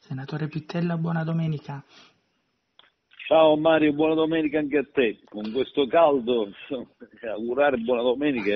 Senatore Pittella, buona domenica. Ciao Mario, buona domenica anche a te. Con questo caldo, augurare buona domenica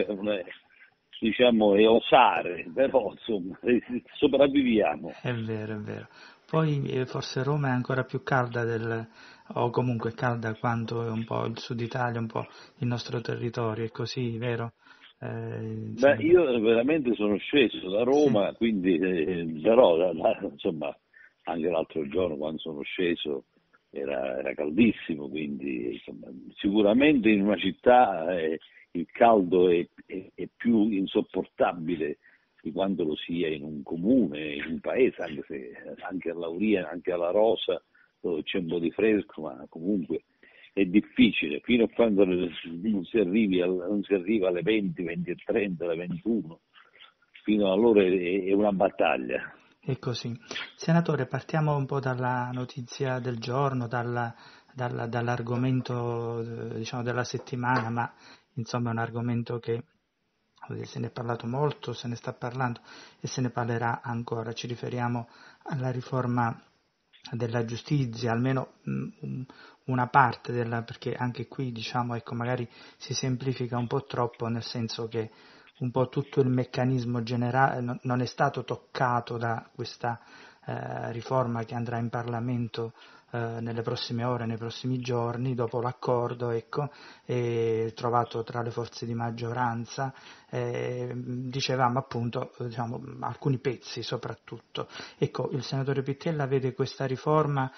è osare, però insomma, sopravviviamo. È vero, è vero. Poi forse Roma è ancora più calda o comunque calda quanto è un po' il sud Italia, un po' il nostro territorio, è così, vero? Beh, Insomma, io veramente sono sceso da sì, Roma, quindi, però insomma, anche l'altro giorno quando sono sceso era caldissimo, quindi insomma, sicuramente in una città il caldo è più insopportabile di quanto lo sia in un comune, in un paese, anche se anche a Lauria, anche alla Rosa, dove c'è un po' di fresco, ma comunque è difficile, fino a quando non si arriva alle 20, 20 e 30, alle 21, fino ad allora è una battaglia. è così. Senatore, partiamo un po' dalla notizia del giorno, dall'argomento, diciamo, della settimana, ma insomma è un argomento che se ne è parlato molto, se ne sta parlando e se ne parlerà ancora. Ci riferiamo alla riforma della giustizia, almeno una parte della, perché anche qui diciamo, ecco, magari si semplifica un po' troppo, nel senso che un po' tutto il meccanismo generale non è stato toccato da questa riforma che andrà in Parlamento nelle prossime ore, nei prossimi giorni, dopo l'accordo, ecco, trovato tra le forze di maggioranza, dicevamo appunto, diciamo, alcuni pezzi soprattutto. Ecco, il senatore Pittella vede questa riforma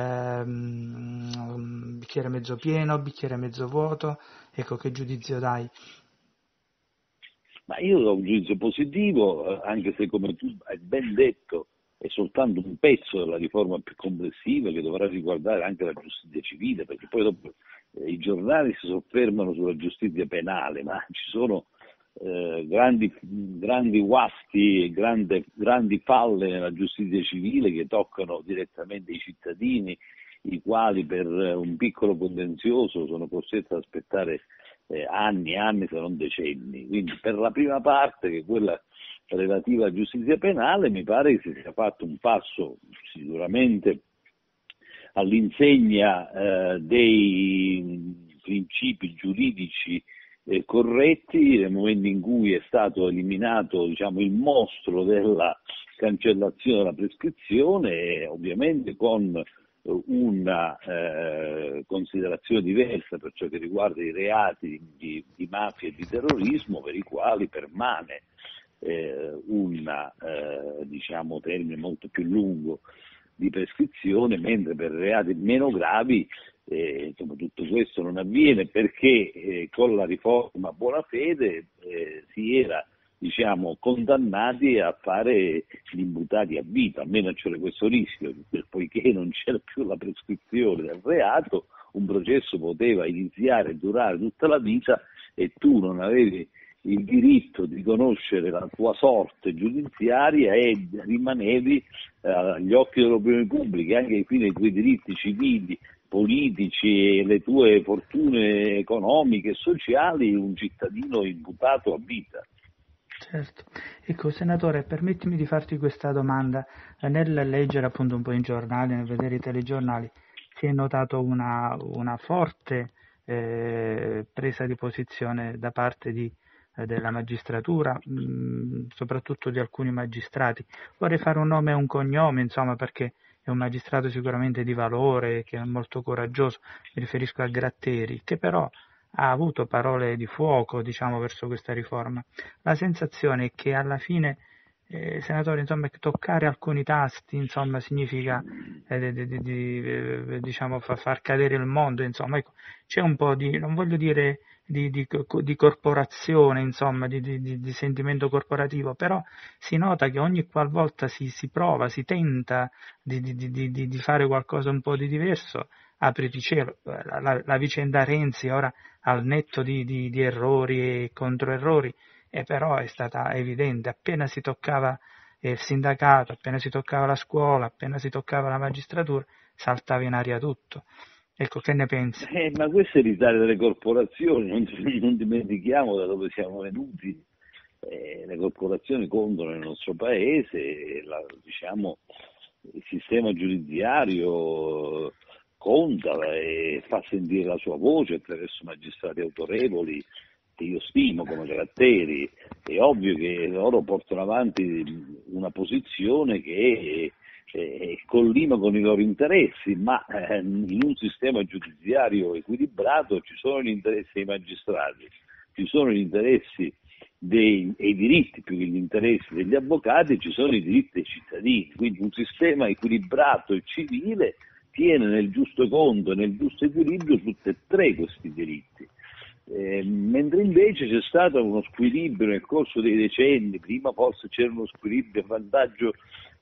bicchiere mezzo pieno, bicchiere mezzo vuoto, ecco, che giudizio dai? Ma io do un giudizio positivo, anche se come tu hai ben detto è soltanto un pezzo della riforma più complessiva che dovrà riguardare anche la giustizia civile, perché poi dopo i giornali si soffermano sulla giustizia penale, ma ci sono grandi guasti e grandi falle nella giustizia civile che toccano direttamente i cittadini, i quali per un piccolo contenzioso sono costretti ad aspettare anni e anni, se non decenni. Quindi per la prima parte, che è quella relativa alla giustizia penale, mi pare che si sia fatto un passo sicuramente all'insegna dei principi giuridici corretti nel momento in cui è stato eliminato, diciamo, il mostro della cancellazione della prescrizione, e ovviamente con una considerazione diversa per ciò che riguarda i reati di mafia e di terrorismo, per i quali permane un diciamo, termine molto più lungo di prescrizione, mentre per reati meno gravi insomma, tutto questo non avviene perché con la riforma Bonafede si era, diciamo, condannati a fare gli imputati a vita, almeno c'era questo rischio, poiché non c'era più la prescrizione del reato, un processo poteva iniziare e durare tutta la vita e tu non avevi il diritto di conoscere la tua sorte giudiziaria e rimanevi agli occhi dell'opinione pubblica, anche ai fini dei tuoi diritti civili, politici e le tue fortune economiche e sociali, un cittadino imputato a vita. Certo. Ecco, senatore, permettimi di farti questa domanda. Nel leggere appunto un po' i giornali, nel vedere i telegiornali, si è notato una forte presa di posizione da parte della magistratura, soprattutto di alcuni magistrati. Vorrei fare un nome e un cognome, insomma, perché è un magistrato sicuramente di valore, che è molto coraggioso, mi riferisco a Gratteri, che però ha avuto parole di fuoco, diciamo, verso questa riforma. La sensazione è che alla fine, senatore, insomma, toccare alcuni tasti, insomma, significa diciamo, far cadere il mondo, insomma, ecco, c'è un po' di, non voglio dire di corporazione, insomma, di sentimento corporativo, però si nota che ogni qualvolta si prova, si tenta di fare qualcosa un po' di diverso, apriti cielo, la vicenda Renzi ora al netto di errori e controerrori, e però è stata evidente, appena si toccava il sindacato, appena si toccava la scuola, appena si toccava la magistratura, saltava in aria tutto. Ecco, che ne pensi? Ma questo è l'Italia delle corporazioni, non dimentichiamo da dove siamo venuti. Le corporazioni contano nel nostro paese, diciamo, il sistema giudiziario conta e fa sentire la sua voce attraverso magistrati autorevoli che io stimo come Gratteri. È ovvio che loro portano avanti una posizione che collima con i loro interessi, ma in un sistema giudiziario equilibrato ci sono gli interessi dei magistrati, ci sono gli interessi e i diritti più che gli interessi degli avvocati, ci sono i diritti dei cittadini. Quindi un sistema equilibrato e civile tiene nel giusto conto e nel giusto equilibrio tutti e tre questi diritti. Mentre invece c'è stato uno squilibrio nel corso dei decenni. Prima forse c'era uno squilibrio a vantaggio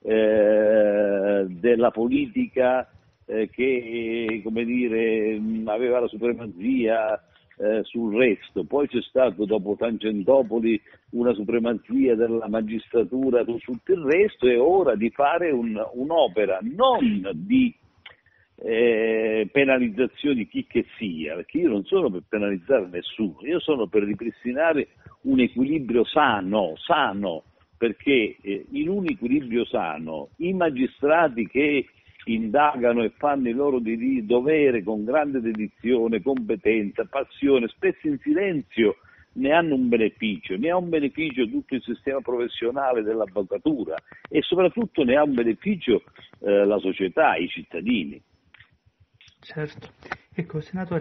della politica che, come dire, aveva la supremazia sul resto, poi c'è stato dopo Tangentopoli una supremazia della magistratura su tutto il resto, e ora di fare un'opera non di penalizzazione di chi che sia, perché io non sono per penalizzare nessuno, io sono per ripristinare un equilibrio sano, perché in un equilibrio sano i magistrati che indagano e fanno il loro dovere con grande dedizione, competenza, passione, spesso in silenzio, ne hanno un beneficio, ne ha un beneficio tutto il sistema professionale dell'avvocatura e soprattutto ne ha un beneficio la società, i cittadini. Certo. Ecco, senatore,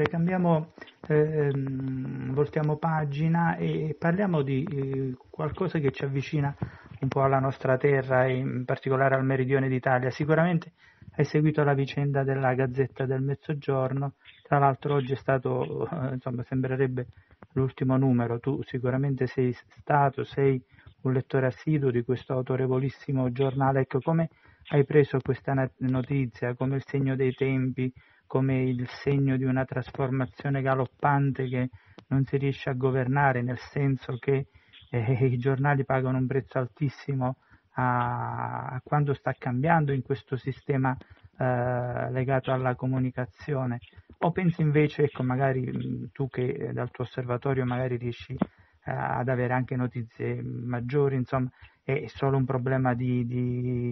voltiamo pagina e parliamo di qualcosa che ci avvicina un po' alla nostra terra e in particolare al meridione d'Italia. Sicuramente hai seguito la vicenda della Gazzetta del Mezzogiorno, tra l'altro oggi è stato, sembrerebbe l'ultimo numero. Tu sicuramente sei un lettore assiduo di questo autorevolissimo giornale. Ecco, come hai preso questa notizia, come il segno dei tempi, come il segno di una trasformazione galoppante che non si riesce a governare, nel senso che i giornali pagano un prezzo altissimo a quanto sta cambiando in questo sistema legato alla comunicazione? O pensi invece, ecco, magari tu che dal tuo osservatorio magari riesci ad avere anche notizie maggiori, insomma, è solo un problema di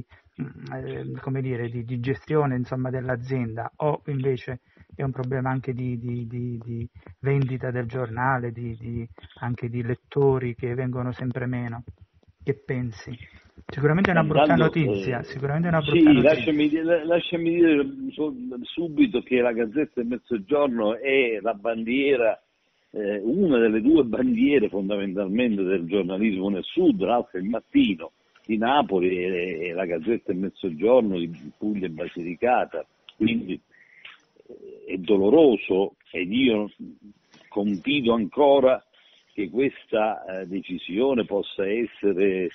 gestione, insomma, dell'azienda, o invece è un problema anche di vendita del giornale, anche di lettori che vengono sempre meno? Che pensi? Sicuramente è una brutta notizia, sicuramente è una brutta notizia. Lasciami dire subito che la Gazzetta del Mezzogiorno è la bandiera, una delle due bandiere fondamentalmente del giornalismo nel sud, l'altra è il Mattino di Napoli e la Gazzetta del Mezzogiorno di Puglia e Basilicata, quindi è doloroso ed io confido ancora che questa decisione possa essere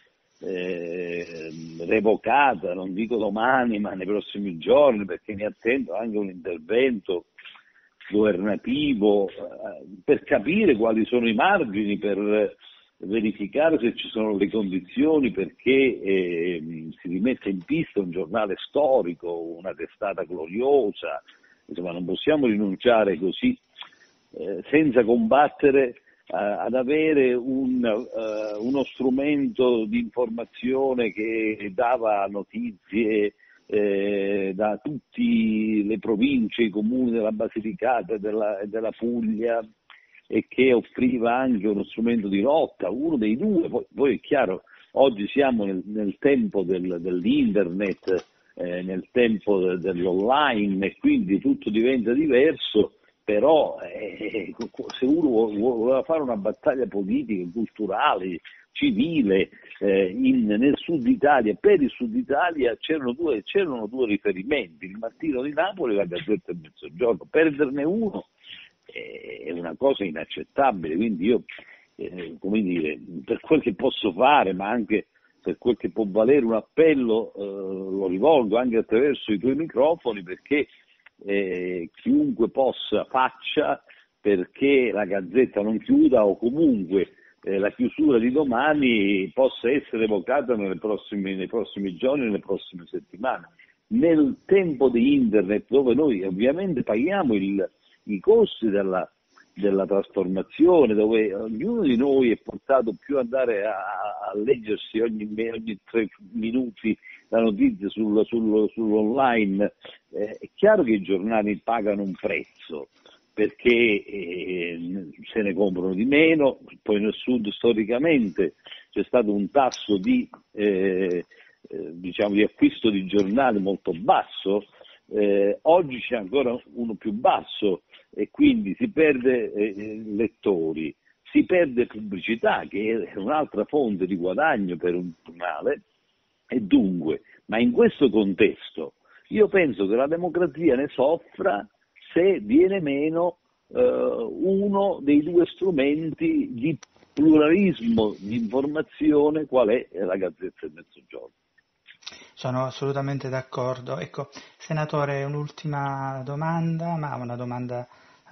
revocata, non dico domani ma nei prossimi giorni, perché mi attendo anche un intervento governativo per capire quali sono i margini, per verificare se ci sono le condizioni perché si rimette in pista un giornale storico, una testata gloriosa. Insomma, non possiamo rinunciare così senza combattere ad avere uno strumento di informazione che dava notizie da tutte le province, i comuni della Basilicata e della Puglia, e che offriva anche uno strumento di lotta, uno dei due. Poi è chiaro, oggi siamo nel tempo dell'internet, nel tempo dell'online, e quindi tutto diventa diverso, però se uno voleva fare una battaglia politica, culturale, civile nel Sud Italia, per il Sud Italia c'erano due riferimenti, il Mattino di Napoli e la Gazzetta del Mezzogiorno. Perderne uno è una cosa inaccettabile, quindi io per quel che posso fare, ma anche per quel che può valere un appello, lo rivolgo anche attraverso i tuoi microfoni, perché chiunque possa faccia perché la Gazzetta non chiuda, o comunque la chiusura di domani possa essere evocata nei prossimi giorni, nelle prossime settimane. Nel tempo di internet, dove noi ovviamente paghiamo i costi della trasformazione, dove ognuno di noi è portato più ad andare a leggersi ogni 3 minuti la notizia sull'online. È chiaro che i giornali pagano un prezzo, perché se ne comprano di meno. Poi nel sud storicamente c'è stato un tasso di acquisto di giornali molto basso, oggi c'è ancora uno più basso e quindi si perde lettori, si perde pubblicità, che è un'altra fonte di guadagno per un giornale, e dunque, ma in questo contesto io penso che la democrazia ne soffra se viene meno uno dei due strumenti di pluralismo di informazione, qual è la Gazzetta del Mezzogiorno. Sono assolutamente d'accordo. Ecco, senatore, un'ultima domanda, ma una domanda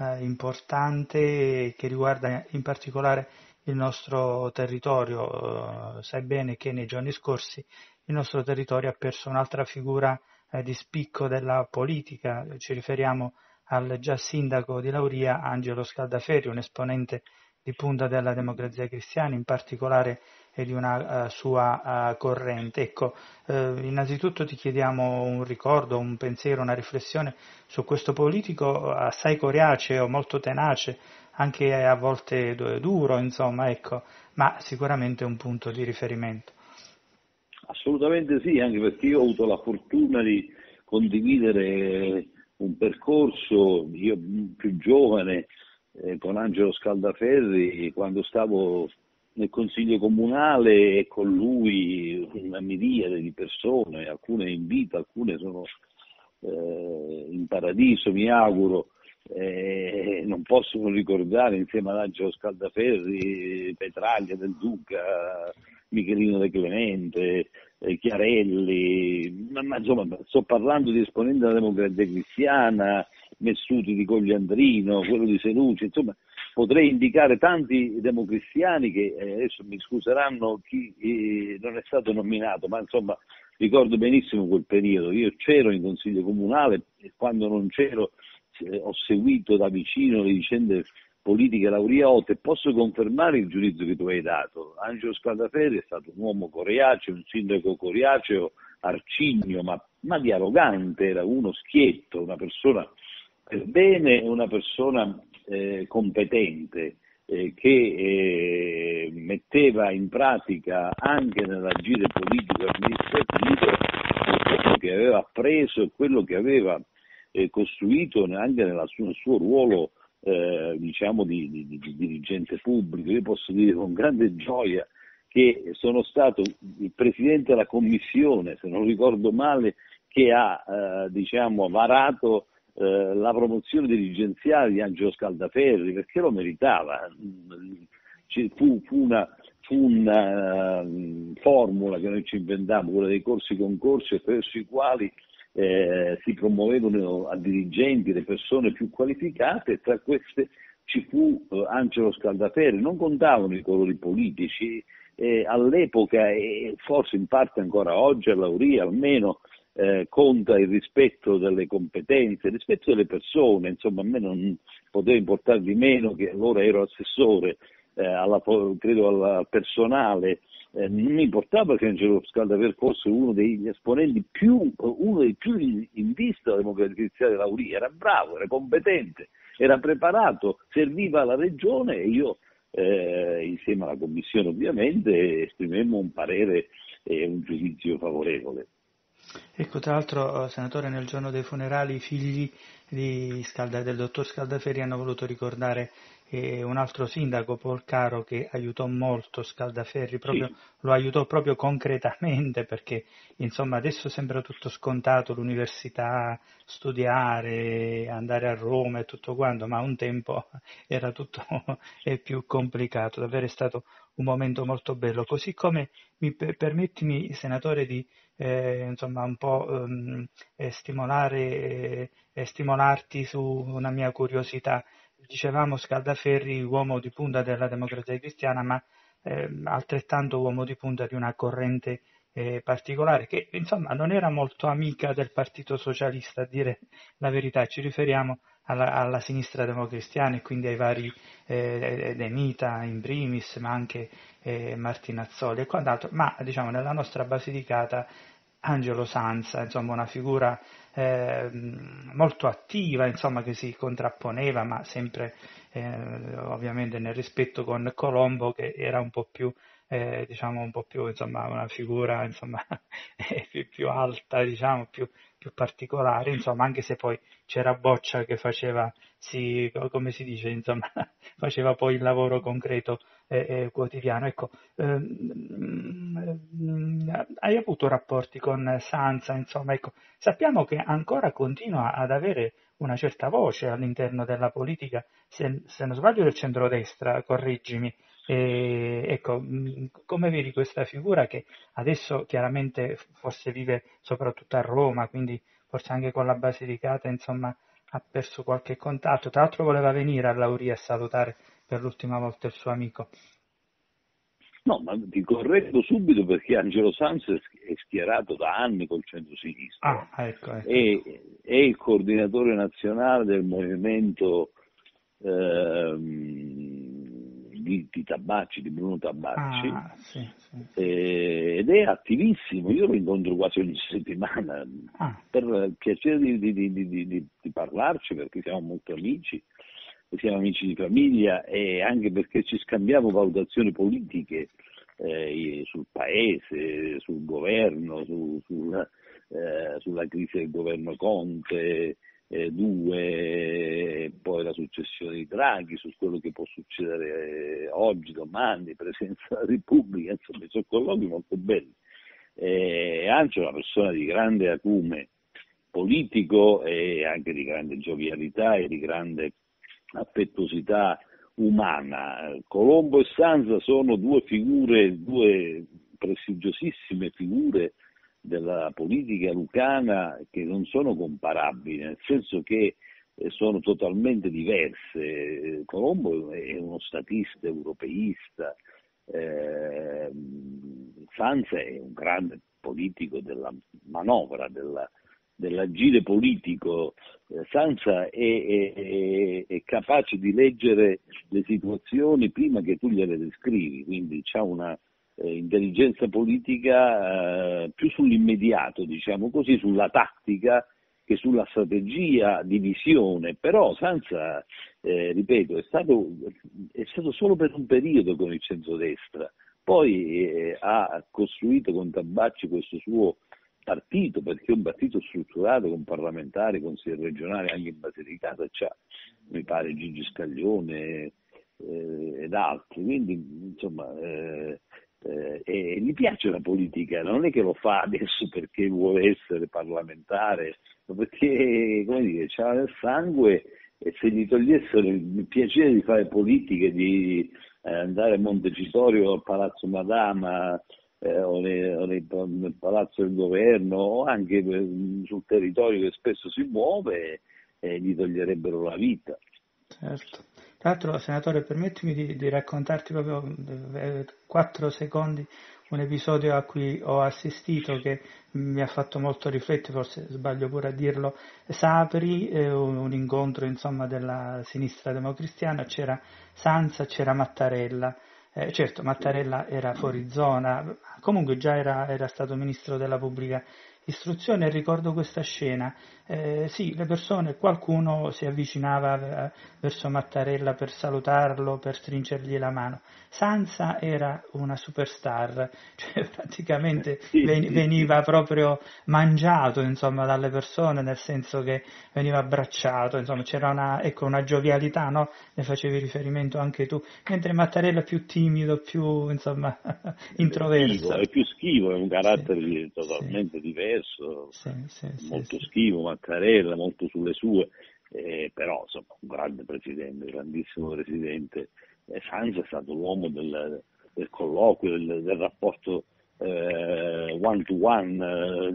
importante che riguarda in particolare il nostro territorio. Sai bene che nei giorni scorsi il nostro territorio ha perso un'altra figura di spicco della politica. Ci riferiamo al già sindaco di Lauria, Angelo Scaldaferri, un esponente di punta della Democrazia Cristiana, in particolare di una sua corrente. Ecco, innanzitutto ti chiediamo un ricordo, un pensiero, una riflessione su questo politico assai coriaceo, molto tenace, anche a volte duro, insomma, ecco, ma sicuramente un punto di riferimento. Assolutamente sì, anche perché io ho avuto la fortuna di condividere un percorso, io più giovane, con Angelo Scaldaferri, quando stavo nel Consiglio Comunale, e con lui una miriade di persone, alcune in vita, alcune sono in paradiso, mi auguro. Non posso non ricordare, insieme ad Angelo Scaldaferri, Petraglia del Duca, Michelino De Clemente, Chiarelli, ma insomma sto parlando di esponenti della Democrazia Cristiana, Messuti di Cogliandrino, quello di Senucci, insomma potrei indicare tanti democristiani che adesso mi scuseranno chi non è stato nominato, ma insomma ricordo benissimo quel periodo. Io c'ero in Consiglio Comunale e quando non c'ero ho seguito da vicino le vicende politiche lauriote, e posso confermare il giudizio che tu hai dato. Angelo Scaldaferri è stato un uomo coriaceo, un sindaco coriaceo, arcigno, ma dialogante, era uno schietto, una persona per bene, una persona competente, che metteva in pratica anche nell'agire politico e amministrativo quello che aveva appreso e quello che aveva costruito anche nel suo ruolo di dirigente pubblico. Io posso dire con grande gioia che sono stato il presidente della commissione, se non ricordo male, che ha varato la promozione dirigenziale di Angelo Scaldaferri, perché lo meritava. Fu una formula che noi ci inventammo, quella dei corsi-concorsi, attraverso i quali si promuovevano a dirigenti le persone più qualificate, e tra queste ci fu Angelo Scaldaferri. Non contavano i colori politici, all'epoca e forse in parte ancora oggi a Lauria almeno conta il rispetto delle competenze, il rispetto delle persone. Insomma, a me non poteva importare di meno, che allora ero assessore credo al personale. Non mi importava che Angelo Scaldaferri fosse uno degli esponenti uno dei più in vista della Democrazia Cristiana di Lauria. Era bravo, era competente, era preparato, serviva alla regione, e io insieme alla commissione ovviamente esprimemmo un parere e un giudizio favorevole. Ecco, tra l'altro, senatore, nel giorno dei funerali i figli del dottor Scaldaferri hanno voluto ricordare un altro sindaco, Paul Caro, che aiutò molto Scaldaferri, Sì. lo aiutò proprio concretamente, perché insomma adesso sembra tutto scontato, l'università, studiare, andare a Roma e tutto quanto, ma un tempo era tutto più complicato. Davvero è stato un momento molto bello. Così come permettimi, senatore, di insomma un po' stimolarti su una mia curiosità. Dicevamo Scaldaferri, uomo di punta della Democrazia Cristiana, ma altrettanto uomo di punta di una corrente particolare, che insomma non era molto amica del Partito Socialista, a dire la verità. Ci riferiamo alla sinistra democristiana e quindi ai vari De Mita in primis, ma anche Martinazzoli e quant'altro, ma diciamo nella nostra Basilicata Angelo Sanza, insomma una figura molto attiva, insomma, che si contrapponeva, ma sempre ovviamente nel rispetto con Colombo, che era un po' più, diciamo, un po' più, insomma, una figura, insomma, più alta, diciamo, più particolare, insomma, anche se poi c'era Boccia che faceva, sì, come si dice, insomma, faceva poi il lavoro concreto quotidiano. Ecco, hai avuto rapporti con Sansa, insomma, ecco, sappiamo che ancora continua ad avere una certa voce all'interno della politica, se non sbaglio del centrodestra, correggimi. Ecco, come vedi questa figura che adesso chiaramente forse vive soprattutto a Roma, quindi forse anche con la Basilicata, insomma, ha perso qualche contatto. Tra l'altro voleva venire a Lauria a salutare per l'ultima volta il suo amico. No, ma ti correggo subito perché Angelo Sanz è schierato da anni col centro-sinistra, Ah, ecco, ecco. è il coordinatore nazionale del movimento di Tabacci, di Bruno Tabacci, Ah, sì, sì. ed è attivissimo. Io lo incontro quasi ogni settimana Ah, per il piacere di parlarci, perché siamo molto amici, siamo amici di famiglia, e anche perché ci scambiamo valutazioni politiche sul paese, sul governo, sulla crisi del governo Conte 2, poi la successione di Draghi, su quello che può succedere oggi, domani, Presidenza della Repubblica, insomma, sono colloqui molto belli. Angelo è una persona di grande acume politico e anche di grande giovialità e di grande affettuosità umana. Colombo e Sanza sono due prestigiosissime figure della politica lucana che non sono comparabili, nel senso che sono totalmente diverse. Colombo è uno statista europeista, Sanza è un grande politico della manovra, dell'agire politico. Sanza è capace di leggere le situazioni prima che tu gliele descrivi, quindi ha una intelligenza politica più sull'immediato, diciamo così, sulla tattica che sulla strategia di visione. Però Sanza, ripeto, è stato solo per un periodo con il centrodestra, poi ha costruito con Tabacci questo suo partito, perché è un partito strutturato con parlamentari, consiglieri regionali anche in Basilicata, c'ha, mi pare, Gigi Scaglione ed altri, quindi insomma gli piace la politica, non è che lo fa adesso perché vuole essere parlamentare, ma perché, come dire, c'ha nel sangue, e se gli togliessero il piacere di fare politica, di andare a Montecitorio al Palazzo Madama nel Palazzo del Governo o anche sul territorio che spesso si muove, gli toglierebbero la vita. certo. Tra l'altro, senatore, permettimi di raccontarti proprio 4 secondi un episodio a cui ho assistito che mi ha fatto molto riflettere, forse sbaglio pure a dirlo. Sapri, un incontro insomma della sinistra democristiana, c'era Sanza, c'era Mattarella. Certo, Mattarella era fuori zona, comunque già era stato ministro della pubblica istruzione e ricordo questa scena. Sì, le persone, qualcuno si avvicinava verso Mattarella per salutarlo, per stringergli la mano. Sanza era una superstar, cioè praticamente veniva proprio mangiato, insomma, dalle persone, nel senso che veniva abbracciato, insomma, c'era una giovialità, no? Ne facevi riferimento anche tu, mentre Mattarella è più timido, più, insomma, introverso. È più schivo, è un Sì, carattere sì, totalmente diverso, sì, sì, sì, molto sì. schivo, Mattarella, molto sulle sue, però insomma un grande presidente, grandissimo presidente. Sanza è stato l'uomo del colloquio, del rapporto one to one,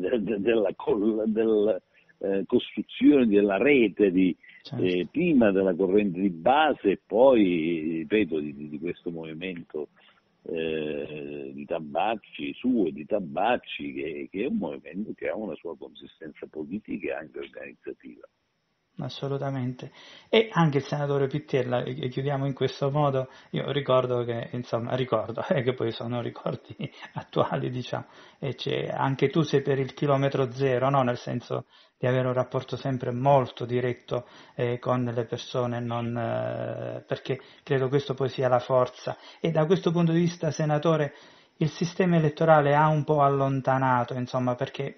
della costruzione della rete Certo. prima della corrente di base e poi, ripeto, di questo movimento di Tabacci, suo e di Tabacci, che è un movimento che ha una sua consistenza politica e anche organizzativa. Assolutamente. E anche il senatore Pittella, e chiudiamo in questo modo, io ricordo che, insomma, che poi sono ricordi attuali, diciamo, anche tu sei per il chilometro zero, no? Nel senso di avere un rapporto sempre molto diretto con le persone, perché credo questo poi sia la forza. E da questo punto di vista, senatore, il sistema elettorale ha un po' allontanato, insomma, perché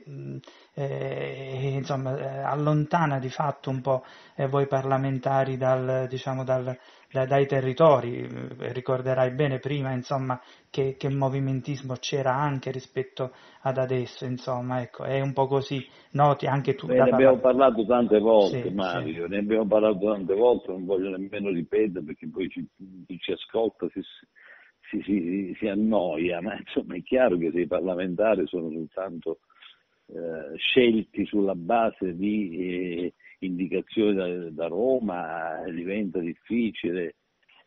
allontana di fatto un po' voi parlamentari dai territori. Ricorderai bene prima, insomma, che movimentismo c'era anche rispetto ad adesso, insomma, ecco, è un po' così, noti anche tu Ne abbiamo parlato tante volte, Sì, Mario, ne abbiamo parlato tante volte, non voglio nemmeno ripetere perché poi chi ci ascolta si annoia, ma insomma è chiaro che se i parlamentari sono soltanto scelti sulla base di indicazioni da Roma, diventa difficile.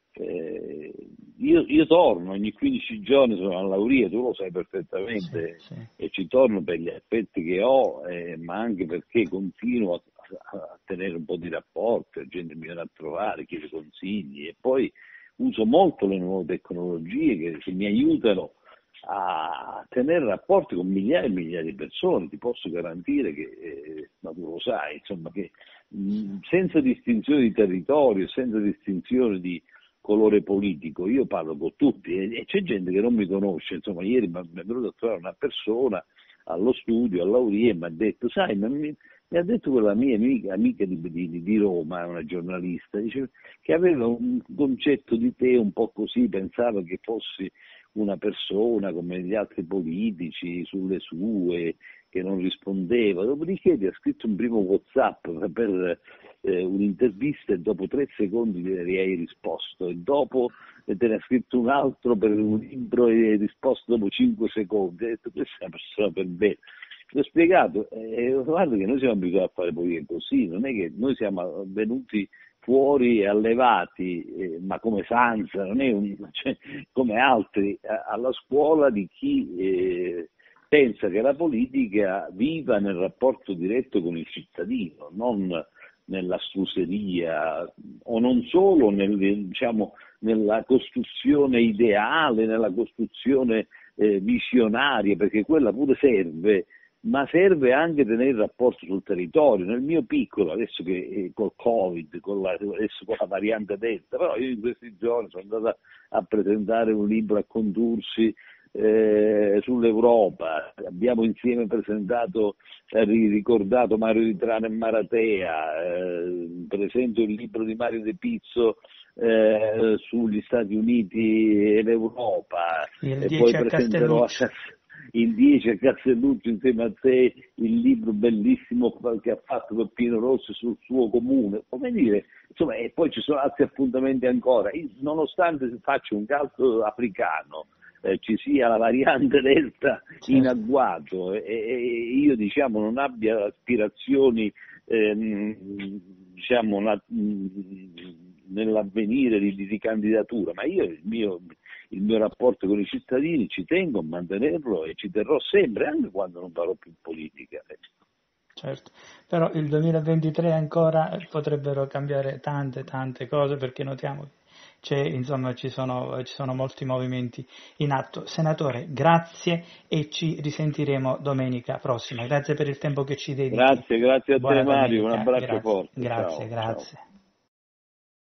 Io torno ogni 15 giorni, sono a Lauria, tu lo sai perfettamente, sì. e ci torno per gli aspetti che ho, ma anche perché continuo a tenere un po' di rapporti, la gente mi viene a trovare, chiede consigli, e poi uso molto le nuove tecnologie che mi aiutano a tenere rapporti con migliaia e migliaia di persone. Ti posso garantire che, ma tu lo sai, insomma, che senza distinzione di territorio, senza distinzione di colore politico, io parlo con tutti e c'è gente che non mi conosce. Insomma, ieri mi è venuta a trovare una persona allo studio, a Lauria, e mi ha detto, sai, mi ha detto quella mia amica di Roma, una giornalista, dice, che aveva un concetto di te un po' così, pensava che fossi una persona come gli altri politici, sulle sue, che non rispondeva. Dopodiché ti ha scritto un primo WhatsApp per un'intervista e dopo 3 secondi gli hai risposto, e dopo te ne ha scritto un altro per un libro e hai risposto dopo 5 secondi. Hai detto, questa è una persona per bene. L'ho spiegato, guarda che noi siamo abituati a fare politica così, non è che noi siamo venuti fuori e allevati, ma come Sanza, non è cioè, come altri, alla scuola di chi pensa che la politica viva nel rapporto diretto con il cittadino, non nell'astruseria, o non solo nella costruzione ideale, nella costruzione visionaria, perché quella pure serve, ma serve anche tenere il rapporto sul territorio. Nel mio piccolo, adesso che col Covid, adesso con la variante Delta, però io in questi giorni sono andato a presentare un libro a Condursi sull'Europa, abbiamo insieme presentato, ricordato Mario Di Trano e Maratea, presento il libro di Mario De Pizzo sugli Stati Uniti e l'Europa, il e 10 poi a presenterò il 10 a Castelluccio insieme a te il libro bellissimo che ha fatto Peppino Rossi sul suo comune, come dire, insomma, e poi ci sono altri appuntamenti ancora. Nonostante faccia un calcio africano, ci sia la variante Delta in agguato e io diciamo non abbia aspirazioni nell'avvenire di candidatura, ma io il mio rapporto con i cittadini ci tengo a mantenerlo e ci terrò sempre, anche quando non farò più politica. Certo, però il 2023 ancora potrebbero cambiare tante cose, perché notiamo che ci sono molti movimenti in atto. Senatore, grazie e ci risentiremo domenica prossima. Grazie per il tempo che ci dedichi. Grazie a Buona te Mario, un domenica. abbraccio Grazie, forte. grazie, Ciao. grazie. Ciao.